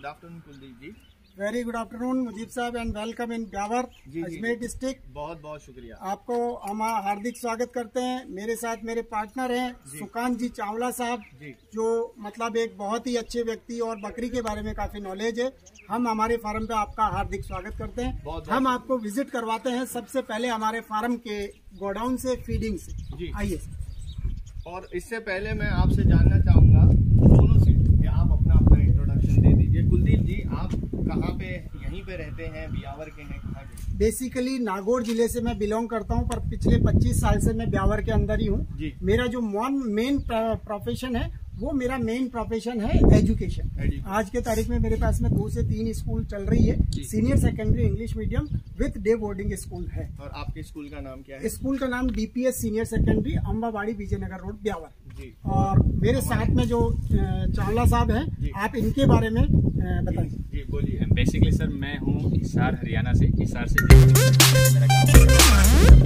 Afternoon Kuldeep ji. Very good afternoon Mujeeb sahab and welcome in Beawar Ajmer district. बहुत बहुत शुक्रिया आपको हम हार्दिक स्वागत करते हैं। मेरे साथ मेरे पार्टनर हैं सुकांत जी चावला साहब, जो मतलब एक बहुत ही अच्छे व्यक्ति और बकरी के बारे में काफी नॉलेज है। हम हमारे फार्म पे आपका हार्दिक स्वागत करते हैं। हम आपको विजिट करवाते हैं सबसे पहले हमारे फार्म के गोडाउन से, फीडिंग से। आइए। और इससे पहले मैं आपसे जानना चाहूंगा दोनों से कि आप अपना इंट्रोडक्शन दे दीजिए। कुलदीप जी, आप कहाँ पे, यहीं पे रहते हैं, ब्यावर के हैं, कहाँ के? बेसिकली नागौर जिले से मैं बिलोंग करता हूं, पर पिछले 25 साल से मैं ब्यावर के अंदर ही हूं। मेरा जो मेन प्रोफेशन है वो मेरा मेन प्रोफेशन है एजुकेशन। आज के तारीख में मेरे पास में 2 से 3 स्कूल चल रही है। Senior secondary English medium with day boarding school है। और आपके स्कूल का नाम क्या है? स्कूल का नाम DPS senior secondary Ambabari Vijaynagar road Beawar. और मेरे साथ में जो चावला साहब हैं, आप इनके बारे में बताइए। जी बोलिए। बेसिकली सर, मैं हूँ हिसार हरियाणा से। हिसार से मेरा गाँव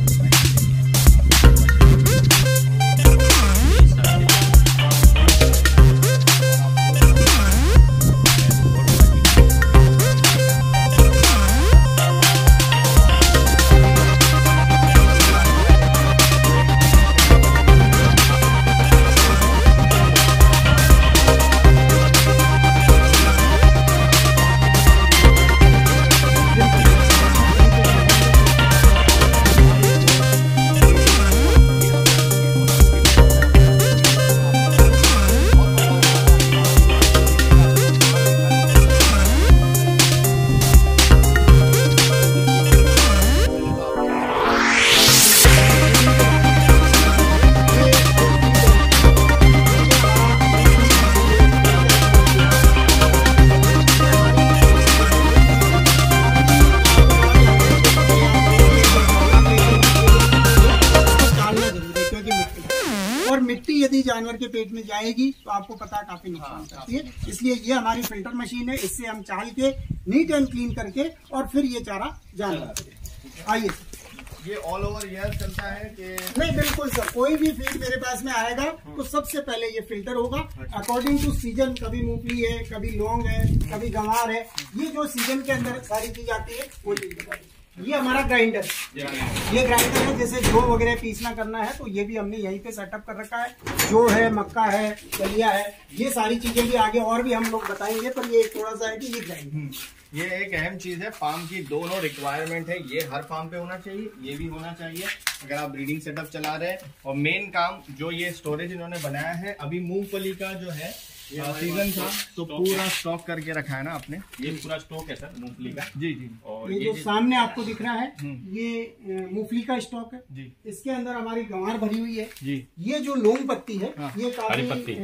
और मिट्टी यदि जानवर के पेट में जाएगी तो आपको पता है काफी नुकसान करती है। इसलिए ये हमारी फिल्टर मशीन है। इससे हम चाल के नीट एंड क्लीन करके और फिर ये चारा जानवर। आइए। ये ऑल ओवर ईयर चलता है कि नहीं? बिल्कुल सर, कोई भी फीड मेरे पास में आएगा तो सबसे पहले ये फिल्टर होगा अकॉर्डिंग टू सीजन। कभी मूंगफली है, कभी लौंग है, कभी गंवार है। ये जो सीजन के अंदर सारी चीज आती है वो चीज बता दी। ये हमारा ग्राइंडर, ये ग्राइंडर है। जैसे जो वगैरह पीसना करना है तो ये भी हमने यहीं पे सेटअप कर रखा है। जो है मक्का है, दलिया है, ये सारी चीजें भी आगे और भी हम लोग बताएंगे, पर ये थोड़ा सा है कि ये ग्राइंडर। ये एक अहम चीज है। फार्म की दोनों रिक्वायरमेंट है। ये हर फार्म पे होना चाहिए, ये भी होना चाहिए अगर आप ब्रीडिंग सेटअप चला रहे हैं। और मेन काम जो ये स्टोरेज इन्होंने बनाया है, अभी मूंगफली का जो है सीजन था तो पूरा स्टॉक करके रखा है ना आपने? ये पूरा स्टॉक है सर मूंगफली का। जी। और ये जो सामने आपको दिख रहा है ये मूंगफली का स्टॉक है जी। इसके अंदर हमारी गंवार भरी हुई है जी। ये जो लौंग पत्ती है, ये हरी पत्ती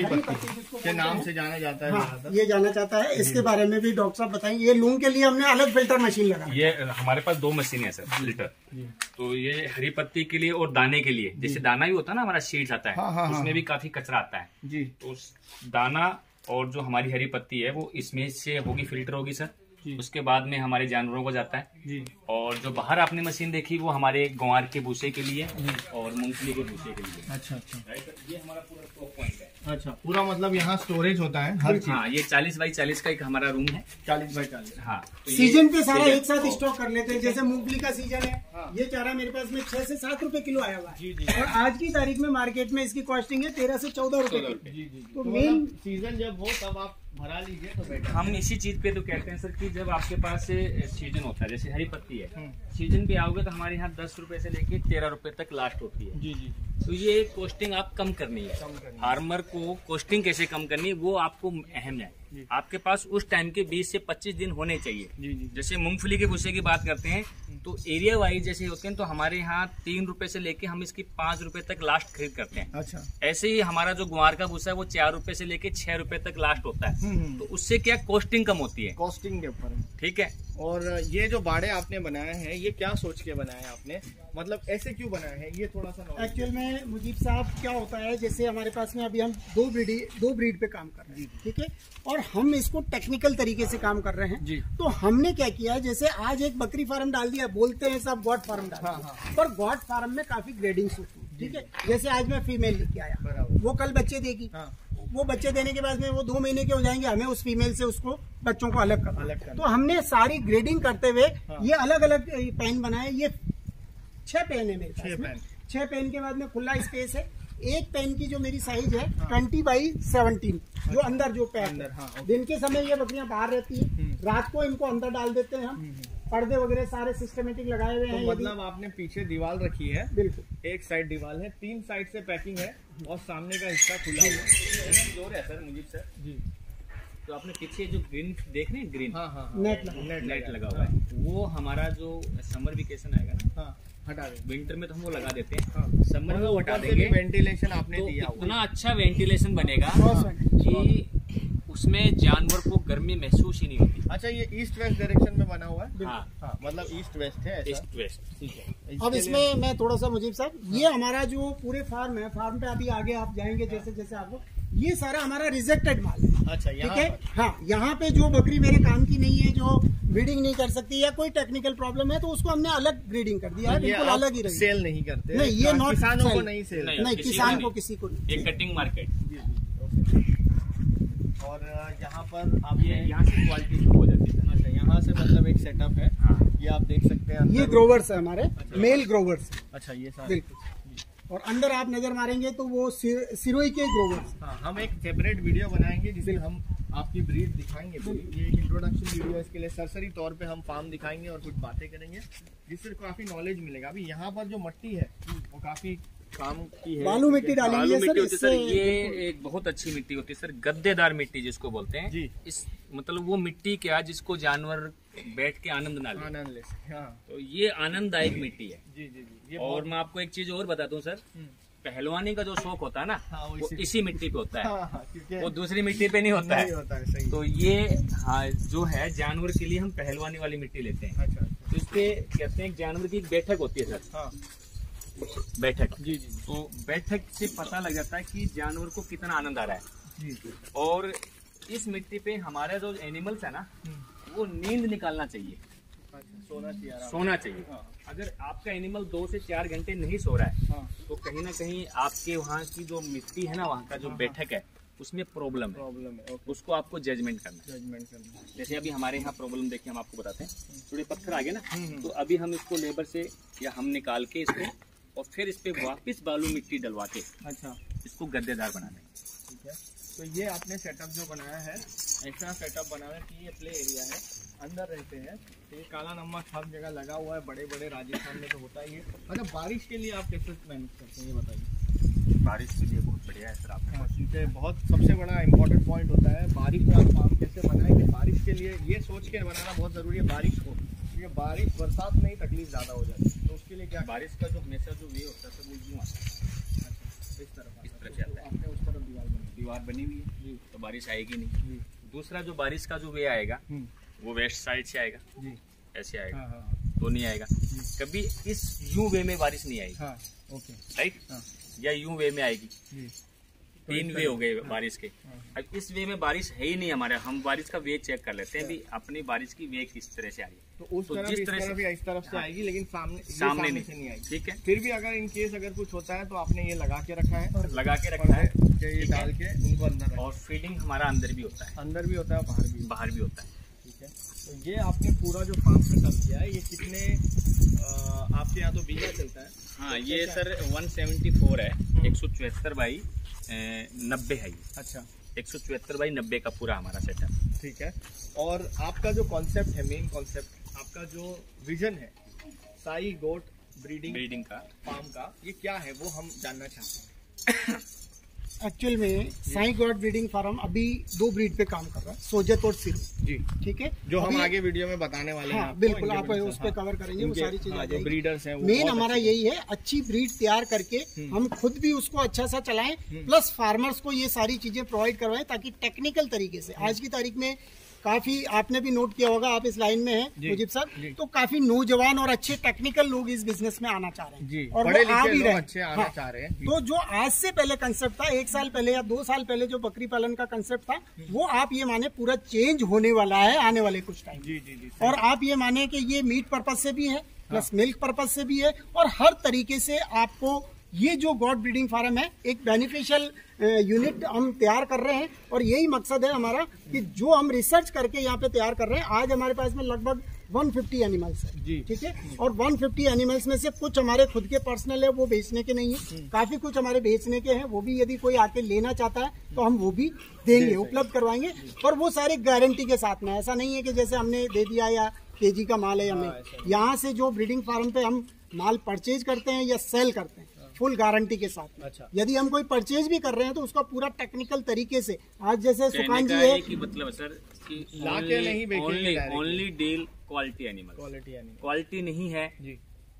के नाम से जाना जाता है। ये जाना चाहता है। इसके बारे में भी डॉक्टर साहब बताएंगे। ये लौंग के लिए हमने अलग फिल्टर मशीन लगा। ये हमारे पास 2 मशीन है सर फिल्टर। तो ये हरी पत्ती के लिए और दाने के लिए। जैसे दाना भी होता है ना, हमारा सीड्स आता है, उसमें भी काफी कचरा आता है जी। तो दाना और जो हमारी हरी पत्ती है वो इसमें से होगी, फिल्टर होगी सर। उसके बाद में हमारे जानवरों को जाता है जी। और जो बाहर आपने मशीन देखी वो हमारे ग्वार के भूसे के लिए और मूंगफली के भूसे के लिए। अच्छा। ये हमारा पूरा स्टॉक पॉइंट है। अच्छा, पूरा मतलब यहाँ स्टोरेज होता है हर चीज। हाँ, ये 40 बाई 40 का एक हमारा रूम है। 40 बाई 40। हाँ, तो सीजन पे सारा एक साथ स्टॉक कर लेते हैं। जैसे मूंगफली का सीजन है, ये चारा मेरे पास में 6 से 7 रुपए किलो आया हुआ है। और आज की तारीख में मार्केट में इसकी कॉस्टिंग है 13 से 14 रुपए। तो मेन सीजन जब हो तब आप भरा लीजिए तो बेटर। हम इसी चीज पे तो कहते हैं सर कि जब आपके पास सीजन होता है, जैसे हरी पत्ती है, सीजन पे आओगे तो हमारे यहाँ 10 रुपए से लेके 13 रुपए तक लास्ट होती है जी। तो ये कॉस्टिंग आप कम करनी है। फार्मर को कॉस्टिंग कैसे कम करनी है वो आपको अहम है। आपके पास उस टाइम के 20 से 25 दिन होने चाहिए। जैसे मूंगफली के भूसे की बात करते हैं तो एरिया वाइज जैसे होते हैं, तो हमारे यहाँ 3 रुपए से लेके हम इसकी 5 रुपए तक लास्ट खरीद करते हैं। अच्छा। ऐसे ही हमारा जो ग्वार का भूसा है वो 4 रुपए से लेके 6 रुपए तक लास्ट होता है। तो उससे क्या कॉस्टिंग कम होती है, कॉस्टिंग के ऊपर। ठीक है। और ये जो बाड़े आपने बनाए हैं, ये क्या सोच के बनाए हैं आपने? मतलब ऐसे क्यों बनाए हैं, ये थोड़ा सा एक्चुअल में मुजीब साहब क्या होता है, जैसे हमारे पास में अभी हम दो ब्रीड पे काम कर रहे हैं, ठीक है, और हम इसको टेक्निकल तरीके से काम कर रहे हैं जी। तो हमने क्या किया, जैसे आज एक बकरी फार्म डाल दिया, बोलते हैं सब गॉड फार्म डाल दिया, पर गॉड फार्म में काफी ग्रेडिंग्स होती है, ठीक है। जैसे आज मैं फीमेल लेके आया, वो कल बच्चे देगी, वो बच्चे देने के बाद में वो 2 महीने के हो जाएंगे, हमें उस फीमेल से उसको बच्चों को अलग करना। तो हमने सारी ग्रेडिंग करते हुए ये अलग अलग पेन बनाए। ये 6 पेन है मेरे पास, 6 पेन के बाद में खुला स्पेस है। एक पेन की जो मेरी साइज है 20x17, जो अंदर जो पैक है। दिन के समय ये बकरियां बाहर रहती है, रात को इनको अंदर डाल देते हैं हम। पर्दे वगैरह सारे सिस्टमेटिक लगाए हुए हैं। तो मतलब आपने पीछे दीवार रखी है, बिल्कुल एक साइड दीवार है, 3 साइड से पैकिंग है और सामने का हिस्सा खुला हुआ है। जोर है सर मुझीब सर जी। तो आपने पीछे जो ग्रीन देख रहे हैं, ग्रीन नेट लगा हुआ है, वो हमारा जो समर वेकेशन आएगा ना, हटा दें। विंटर में तो हम वो लगा देते हैं, समर में वो हटा देंगे। वेंटिलेशन आपने तो दिया इतना अच्छा वेंटिलेशन बनेगा कि उसमें जानवर को गर्मी महसूस ही नहीं होती। अच्छा, ये ईस्ट वेस्ट डायरेक्शन में बना हुआ है? हाँ, मतलब ईस्ट वेस्ट है ऐसा? ईस्ट वेस्ट, ठीक है। अब इसमें मैं थोड़ा सा मुजीब साहब, ये हमारा जो पूरे फार्म है, फार्म पे अभी आगे आप जाएंगे जैसे जैसे आपको, ये सारा हमारा रिजेक्टेड माल है। अच्छा, ठीक है। हाँ, यहाँ पे जो बकरी मेरे काम की नहीं है, जो ब्रीडिंग नहीं कर सकती या कोई टेक्निकल प्रॉब्लम है, तो उसको हमने अलग ब्रीडिंग कर दिया है, बिल्कुल अलग ही रही। सेल नहीं करते? नहीं, ये नॉट किसानों को नहीं सेल, नहीं किसान को किसी को नहीं। ये कटिंग मार्केट। और यहाँ पर आप यहाँ से क्वालिटी शुरू हो जाती है। अच्छा, यहाँ से मतलब एक सेटअप है। ये आप देख सकते हैं, ये ग्रोवर्स है हमारे, मेल ग्रोवर्स। अच्छा, ये सारे बिल्कुल। और अंदर आप नजर मारेंगे तो वो सिरोही के ग्रोवर्स। हाँ, हम एक सेपरेट वीडियो बनाएंगे जिसमें हम आपकी ब्रीड दिखाएंगे। ये एक इंट्रोडक्शन वीडियो है, इसके लिए सरसरी तौर पे हम फार्म दिखाएंगे और कुछ बातें करेंगे जिससे काफी नॉलेज मिलेगा। अभी यहाँ पर जो मिट्टी है वो काफी काम की है, बालू मिट्टी डाली हुई है सर, सर ये एक बहुत अच्छी मिट्टी होती है सर, गद्देदार मिट्टी जिसको बोलते हैं जी। इस मतलब वो मिट्टी क्या, जिसको जानवर बैठ के आनंद ना ले। हाँ। तो ये आनंददायक मिट्टी है जी जी जी। और मैं आपको एक चीज और बताता हूँ सर, पहलवानी का जो शौक होता है ना, वो इसी मिट्टी पे होता है, वो दूसरी मिट्टी पे नहीं होता है। तो ये जो है जानवर के लिए हम पहलवानी वाली मिट्टी लेते हैं। तो इसपे कहते हैं जानवर की एक बैठक होती है सर, बैठक जी जी। तो बैठक से पता लग जाता है कि जानवर को कितना आनंद आ रहा है जी। और इस मिट्टी पे हमारे जो एनिमल्स है ना, वो नींद निकालना चाहिए, सोना चाहिए। अगर आपका एनिमल 2 से 4 घंटे नहीं सो रहा है तो कहीं ना कहीं आपके वहाँ की जो मिट्टी है ना, वहाँ का जो बैठक है, उसमें प्रॉब्लम है। उसको आपको जजमेंट करना। जैसे अभी हमारे यहाँ प्रॉब्लम देखिए, हम आपको बताते हैं। थोड़े पत्थर आ गए ना, तो अभी हम इसको लेबर से या हम निकाल के इसको और फिर इस पे वापस बालू मिट्टी डलवा के इसको गद्देदार बना देंगे। ठीक है। तो ये आपने सेटअप जो बनाया है, ऐसा सेटअप बनाया है कि ये प्ले एरिया है, अंदर रहते हैं। तो ये काला नमक हर जगह लगा हुआ है, बड़े बड़े राजस्थान में तो होता ही है। मतलब बारिश के लिए आप कैसे मैनेज करते हैं, ये बताइए। बारिश के लिए बहुत बढ़िया है सर आपका। हाँ, क्योंकि बहुत सबसे बड़ा इम्पोर्टेंट पॉइंट होता है बारिश का फार्म कैसे बनाए। कि बारिश के लिए ये सोच के बनाना बहुत ज़रूरी है बारिश को, क्योंकि बारिश बरसात में ही तकलीफ ज़्यादा हो जाती है। तो उसके लिए क्या, बारिश का जो हमेशा जो वे होता है वो यूँ आता है, इस तरफ से आता है। आपने उस तरफ दीवार बनी हुई है तो बारिश आएगी नहीं। दूसरा जो बारिश का जो वे आएगा वो वेस्ट साइड से आएगा जी, ऐसे आएगा। तो नहीं आएगा कभी, इस यूं वे में बारिश नहीं आएगी। Okay, right. या यूं वे में आएगी। 3 वे हो गए बारिश के। अब इस वे में बारिश है ही नहीं हमारे, हम बारिश का वे चेक कर लेते हैं भी अपनी बारिश की वे किस तरह से आ रही है। तो उस तरफ जिस तरह से इस तरफ से आएगी, लेकिन सामने नहीं आएगी। ठीक है। फिर भी अगर इन केस अगर कुछ होता है तो आपने ये लगा के रखा है, ये डाल के उनको अंदर। और फीडिंग हमारा अंदर भी होता है, अंदर भी होता है, बाहर भी होता है। ठीक है। तो ये आपने पूरा जो फार्म सेटअप किया है, ये कितने आपके यहाँ तो बीघा चलता है? हाँ, ये सर 174 है, 174 बाई 90 है ये। अच्छा, 174 बाई 90 का पूरा हमारा सेटअप। ठीक है। और आपका जो कॉन्सेप्ट है, मेन कॉन्सेप्ट आपका जो विजन है साई गोट ब्रीडिंग का फार्म का, ये क्या है वो हम जानना चाहते हैं। एक्चुअल में साई गॉड ब्रीडिंग फार्म अभी 2 ब्रीड पे काम कर रहा है, सोजत और सिरो जी। ठीक है, जो हम आगे वीडियो में बताने वाले हैं। हाँ, बिल्कुल आप उस पे कवर करेंगे, वो सारी चीजें आ जाएगी। ब्रीडर्स हैं मेन हमारा यही है, अच्छी ब्रीड तैयार करके हम खुद भी उसको अच्छा सा चलाएं, प्लस फार्मर्स को ये सारी चीजें प्रोवाइड करवाएं, ताकि टेक्निकल तरीके से आज की तारीख में काफी आपने भी नोट किया होगा, आप इस लाइन में हैं मुजीब साहब, तो काफी नौजवान और अच्छे टेक्निकल लोग इस बिजनेस में आना चाह रहे हैं जी, और वो आ भी रहे हैं। तो जो आज से पहले कंसेप्ट था, 1 साल पहले या 2 साल पहले जो बकरी पालन का कंसेप्ट था, वो आप ये माने पूरा चेंज होने वाला है आने वाले कुछ टाइम जी। और आप ये माने कि ये मीट पर्पज से भी है, प्लस मिल्क पर्पज से भी है, और हर तरीके से आपको ये जो गॉड ब्रीडिंग फार्म है एक बेनिफिशियल यूनिट हम तैयार कर रहे हैं, और यही मकसद है हमारा कि जो हम रिसर्च करके यहाँ पे तैयार कर रहे हैं। आज हमारे पास में लगभग 150 एनिमल्स है, ठीक है, और 150 एनिमल्स में से कुछ हमारे खुद के पर्सनल है, वो बेचने के नहीं है, काफी कुछ हमारे बेचने के हैं, वो भी यदि कोई आके लेना चाहता है तो हम वो भी देंगे, उपलब्ध करवाएंगे, और वो सारी गारंटी के साथ में। ऐसा नहीं है कि जैसे हमने दे दिया या केजी का माल है हमें, यहाँ से जो ब्रीडिंग फार्म पे हम माल परचेज करते हैं या सेल करते हैं फुल गारंटी के साथ। अच्छा। यदि हम कोई परचेज भी कर रहे हैं तो उसका पूरा टेक्निकल तरीके से, आज जैसे सुकान जी है कि मतलब सर कि लाके नहीं बेचेंगे, only deal quality animal, quality नहीं है जी,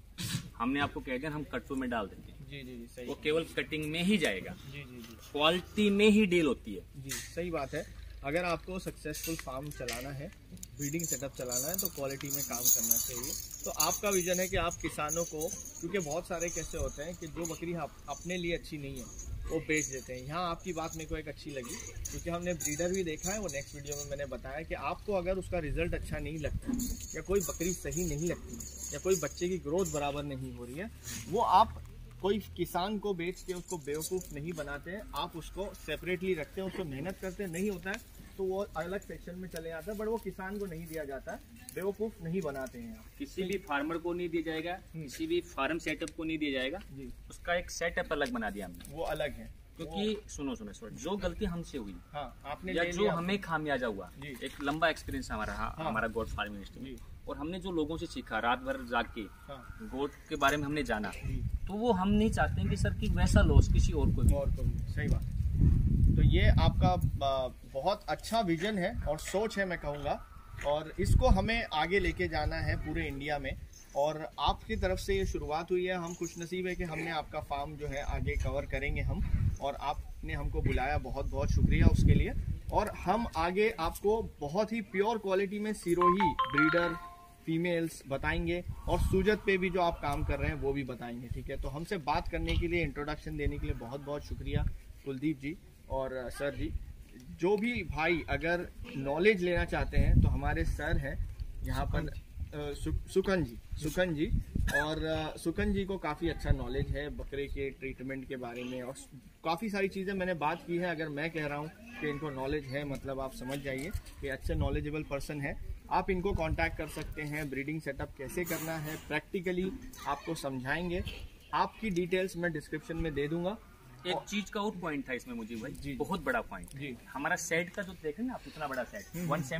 हमने आपको कह दिया हम कट्टों में डाल देंगे जी जी जी, सही, वो केवल कटिंग में ही जाएगा, जी जी जी क्वालिटी में ही डील होती है जी, सही बात है। अगर आपको सक्सेसफुल फार्म चलाना है, ब्रीडिंग सेटअप चलाना है, तो क्वालिटी में काम करना चाहिए। तो आपका विजन है कि आप किसानों को, क्योंकि बहुत सारे कैसे होते हैं कि जो बकरी अपने लिए अच्छी नहीं है वो बेच देते हैं। यहाँ आपकी बात मेरे को एक अच्छी लगी, क्योंकि हमने ब्रीडर भी देखा है, वो नेक्स्ट वीडियो में मैंने बताया कि आपको अगर उसका रिजल्ट अच्छा नहीं लगता, या कोई बकरी सही नहीं लगती, या कोई बच्चे की ग्रोथ बराबर नहीं हो रही है, वो आप कोई किसान को बेच के उसको बेवकूफ़ नहीं बनाते हैं, आप उसको सेपरेटली रखते हैं, उसको मेहनत करते नहीं होता है तो वो अलग सेक्शन में चले जाता है, बट वो किसान को नहीं दिया जाता है, बेवकूफ़ नहीं बनाते हैं आप। किसी भी फार्मर को नहीं दिया जाएगा, किसी भी फार्म सेटअप को नहीं दिया जाएगा जी, उसका एक सेटअप अलग बना दिया हमने, वो अलग है। क्योंकि सुनो जो गलती हमसे हुई, हाँ, आपने या जो हमें खामियाजा हुआ, एक लंबा एक्सपीरियंस हमारा गोट फार्मिंग इंडस्ट्री में, और हमने जो लोगों से सीखा, रात भर जाग के गोट के बारे में हमने जाना, तो वो हम नहीं चाहते हैं कि सर कि वैसा लॉस किसी और को भी। सही बात। तो ये आपका बहुत अच्छा विजन है और सोच है, मैं कहूँगा, और इसको हमें आगे लेके जाना है पूरे इंडिया में, और आपकी तरफ से ये शुरुआत हुई है। हम खुशनसीब है कि हमने आपका फार्म जो है आगे कवर करेंगे हम, और आपने हमको बुलाया, बहुत बहुत शुक्रिया उसके लिए। और हम आगे आपको बहुत ही प्योर क्वालिटी में सिरोही ब्रीडर फीमेल्स बताएंगे, और सूजत पे भी जो आप काम कर रहे हैं वो भी बताएंगे, ठीक है। तो हमसे बात करने के लिए, इंट्रोडक्शन देने के लिए बहुत बहुत शुक्रिया कुलदीप जी और सर जी। जो भी भाई अगर नॉलेज लेना चाहते हैं तो हमारे सर हैं यहाँ पर, सुकन जी, और सुकन जी को काफ़ी अच्छा नॉलेज है बकरे के ट्रीटमेंट के बारे में, और काफ़ी सारी चीज़ें मैंने बात की है। अगर मैं कह रहा हूँ कि इनको नॉलेज है, मतलब आप समझ जाइए कि अच्छे नॉलेजेबल पर्सन है। आप इनको कांटेक्ट कर सकते हैं, ब्रीडिंग सेटअप कैसे करना है प्रैक्टिकली आपको समझाएंगे। आपकी डिटेल्स मैं डिस्क्रिप्शन में दे दूंगा। एक चीज का और पॉइंट था इसमें मुझे भाई जी, बहुत बड़ा पॉइंट जी, हमारा सेट का जो देखें ना आप, इतना बड़ा सेट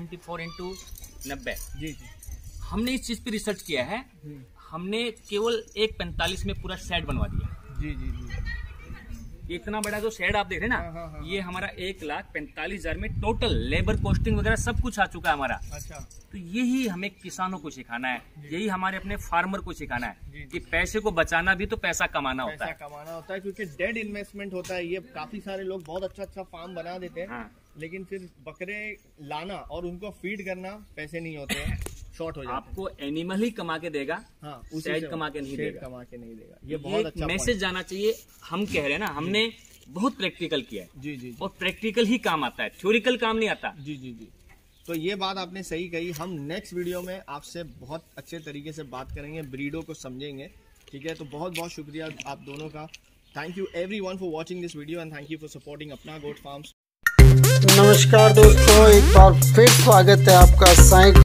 174x90 जी जी, हमने इस चीज पे रिसर्च किया है, हमने केवल 145 में पूरा सेट बनवा दिया जी जी जी। इतना बड़ा जो शेड आप देख रहे हैं ना, ये हमारा 1,45,000 में टोटल लेबर कॉस्टिंग वगैरह सब कुछ आ चुका है हमारा। अच्छा। तो यही हमें किसानों को सिखाना है, यही हमारे अपने फार्मर को सिखाना है कि पैसे को बचाना भी तो पैसा कमाना होता है, क्योंकि डेड इन्वेस्टमेंट होता है ये। काफी सारे लोग बहुत अच्छा फार्म बना देते हैं, लेकिन फिर बकरे लाना और उनको फीड करना पैसे नहीं होते हैं, शॉर्ट हो जाता है। आपको एनिमल ही कमा के देगा, शेड कमा के नहीं देगा। ये बहुत अच्छा मैसेज जाना चाहिए। हम कह रहे हैं ना, हमने बहुत प्रैक्टिकल किया है जी जी, और प्रैक्टिकल ही काम आता है, थ्योरिकल काम नहीं आता जी जी जी। तो ये बात आपने सही कही। हम नेक्स्ट वीडियो में आपसे बहुत अच्छे तरीके से बात करेंगे, ब्रीडों को समझेंगे, ठीक है। तो बहुत बहुत शुक्रिया आप दोनों का। Thank you everyone for watching this video and thank you for supporting अपना गोट फार्म्स। नमस्कार दोस्तों, एक बार फिर स्वागत है आपका साइंस